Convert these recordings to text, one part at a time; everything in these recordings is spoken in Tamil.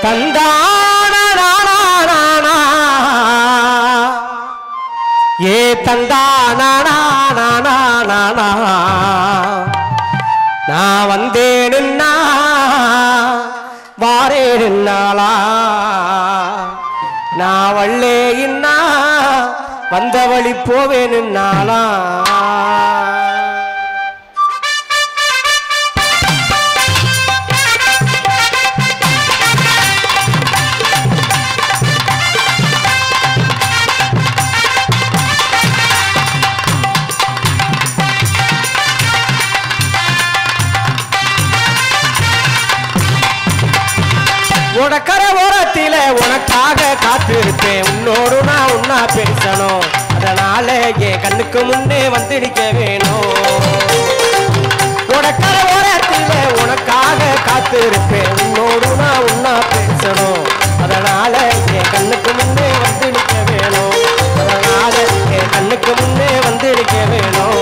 தந்தானா ஏ தந்தானா நான் வந்தேன்னா வாரேன்னாளா நான் வள்ளேன்னா வந்த வழி போவேன்னாளா உனக்கரை ஓரத்தில உனக்காக காத்திருப்பேன் உன்னோடு நான் உன்னா பேசணும் அதனால என் கண்ணுக்கு முன்னே வந்துடிக்க வேணும் உனக்கரை ஓரத்தில உனக்காக காத்திருப்பேன் உன்னோடு நான் உன்னா பேசணும் அதனால என் கண்ணுக்கு முன்னே வந்துடிக்க வேணும் அதனால என் கண்ணுக்கு முன்னே வந்துடிக்க வேணும்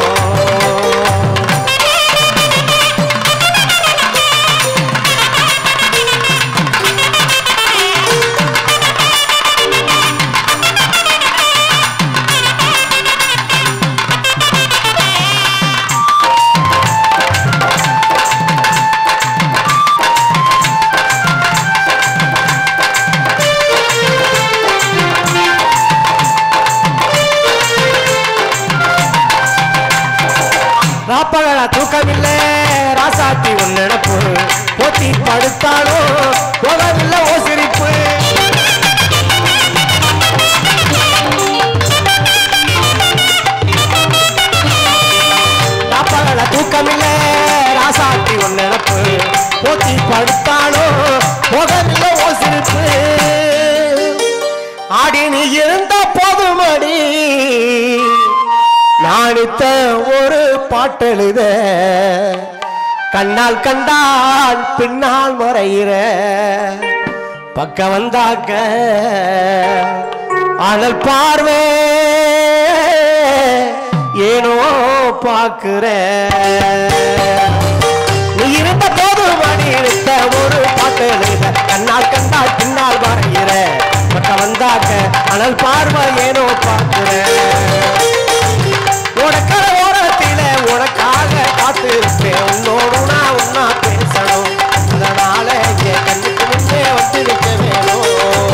ராப்பகல தூக்கமில்லை ராசாத்தி உன் நினப்பு போத்தி படுத்தாலும் போகவில்லை ஓ சிரிப்பு ராப்பகல தூக்கமில்லை ராசாத்தி உன் நினப்பு போத்தி படுத்தாலும் போகவில்லை ஓ சிரிப்பு ஆடி நீ இருந்த போதுமடி நானித்த ஒரு பாட்டெழுத கண்ணால் கண்டால் பின்னால் மறையிற பக்கம் வந்தாக்க அனல் பார்வே ஏனோ பாக்குற நீ இருந்த போது மணி இருந்த ஒரு பாட்டெழுத கண்ணால் கண்டால் பின்னால் மறையிற பக்கம் வந்தாக்க அனல் பார்வை ஏனோ பாக்குற உனக்கரை ஓரத்தில உனக்காக காத்திருப்பேன் உன்னோடு நான் உன்னா பேசணும் அதனால என் கண்ணுக்கு முன்னே வந்து நிற்க வேணும்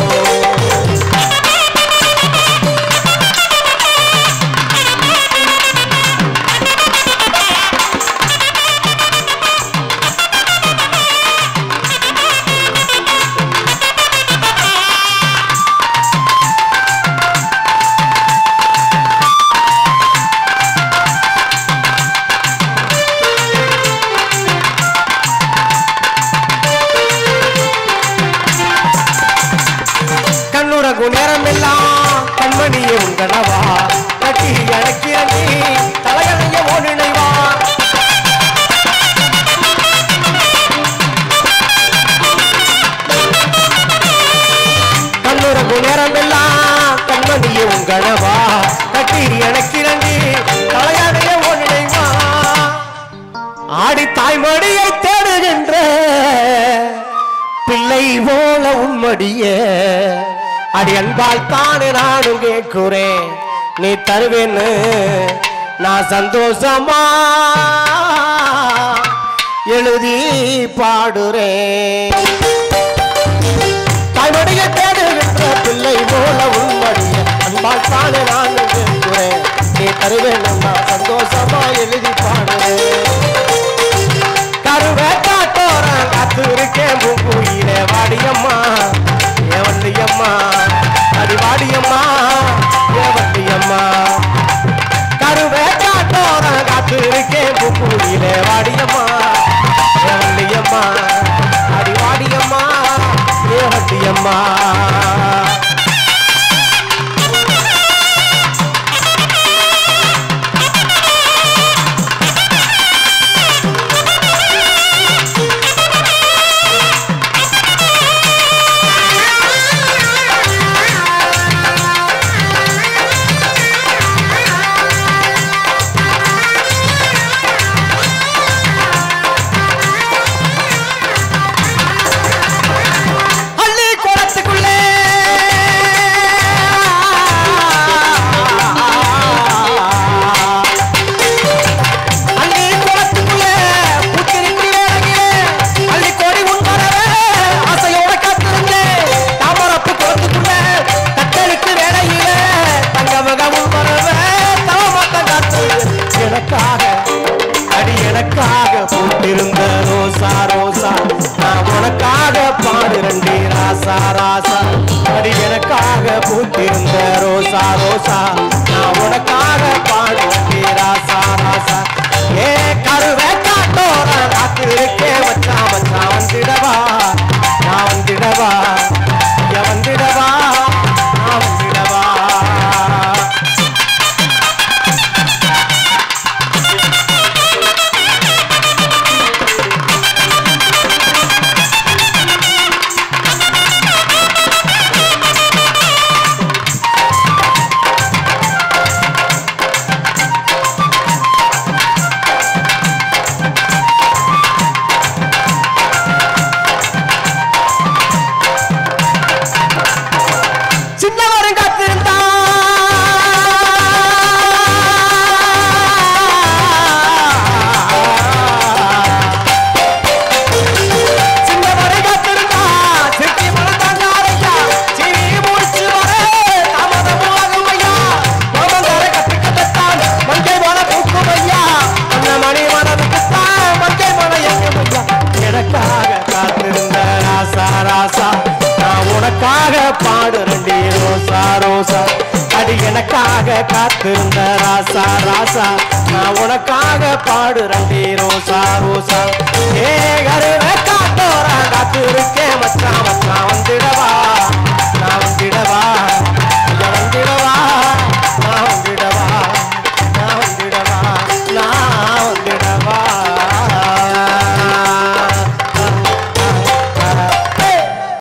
நேரம் எல்லாம் கண்மணியே உங்கனவா கட்டி அடக்கிய நீ தலையணைய ஓ நினைவா கண்ணுறகு நேரம் எல்லாம் கண்மணியே உங்கனவா கட்டி அடக்கிய நீ தலையணைய ஓ நினைவா ஆடி தாய்மடியை தேடுகின்ற பிள்ளை போல உன்மடிய அடி அன்பால் தானே நானும் கேட்கிறேன் நீ தருவேன்னு நான் சந்தோஷமா எழுதி பாடுறேன் தாய்மடியை தேடுகின்ற பிள்ளை போல உன்மடிய அன்பால் தானே நானும் கேட்கிறேன் நீ தருவேன்னு நான் சந்தோஷமா எழுதி பாடுறேன் கருவே காட்டோரம் காத்து இருக்கேன் பூங்குயிலே வாடியம்மா ஏ வண்டியம்மா அடி வாடியம்மா ஏ வண்டியம்மா கருவே காட்டோரம் காத்து இருக்கேன் பூங்குயிலே வாடியம்மா ஏ வண்டியம்மா அடி வாடியம்மா ஏ வண்டியம்மா மருமகவும் வரவே தவமத்த காத்து எனக்காக அடி எனக்காக போட்டிருந்த ரோசா ரோசா நான் உனக்காக பாடுறேன்டி ராசா ராசா அடி எனக்காக போட்டிருந்த ரோசா ரோசா நான் உனக்காக பாடுறேன்டி ராசா ராசா ஏ கருவே காட்டோர காத்து இருக்கே மச்சான் மச்சான் வந்துடவா நான் வந்துடவா வந்துடவா நான் வந்துடவா பாடுறண்டி ரோசா ரோசா அடி எனக்காக காத்திருந்த ராசா ராசா நான் உனக்காக பாடுறண்டி ரோசா ரோசா ஏ கருவே காத்தோரா காத்து இருக்கே மச்சான் மச்சான்